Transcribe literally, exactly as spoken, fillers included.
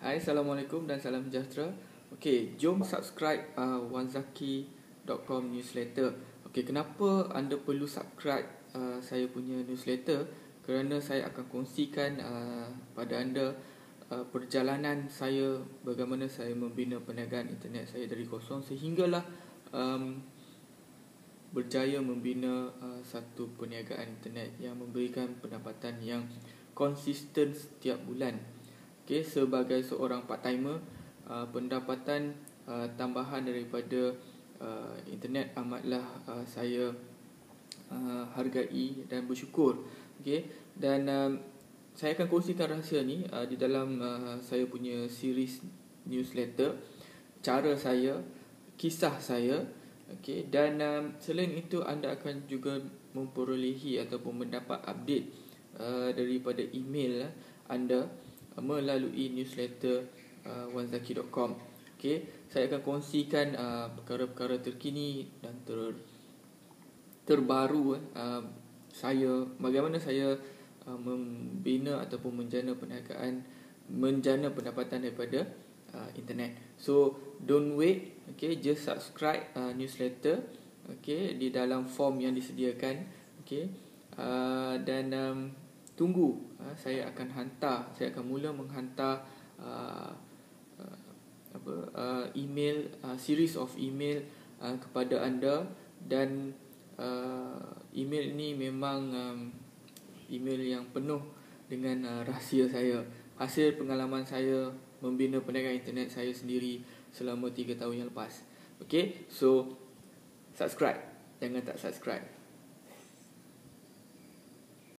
Hai, Assalamualaikum dan salam sejahtera. Okey, jom subscribe uh, wanzaki dot com newsletter. Okey, kenapa anda perlu subscribe uh, saya punya newsletter? Kerana saya akan kongsikan uh, pada anda uh, perjalanan saya, bagaimana saya membina perniagaan internet saya dari kosong sehinggalah um, berjaya membina uh, satu perniagaan internet yang memberikan pendapatan yang konsisten setiap bulan. Okay, sebagai seorang part-timer, uh, pendapatan uh, tambahan daripada uh, internet amatlah uh, saya uh, hargai dan bersyukur. Okay, dan uh, saya akan kongsikan rahsia ni uh, di dalam uh, saya punya series newsletter, cara saya, kisah saya. Okay, dan uh, selain itu anda akan juga memperolehi ataupun mendapat update uh, daripada email uh, anda melalui newsletter uh, wanzaki dot com. Okay, saya akan kongsikan uh, perkara-perkara terkini dan ter, terbaru uh, saya, bagaimana saya uh, membina ataupun menjana perniagaan, menjana pendapatan daripada uh, internet. So don't wait, okay, just subscribe uh, newsletter, okay, di dalam form yang disediakan, okay, uh, dan um, tunggu, uh, saya akan hantar, saya akan mula menghantar uh, uh, apa uh, email, uh, series of email uh, kepada anda, dan uh, email ini memang um, email yang penuh dengan uh, rahsia saya, hasil pengalaman saya membina perniagaan internet saya sendiri selama tiga tahun yang lepas. Okay, so subscribe, jangan tak subscribe.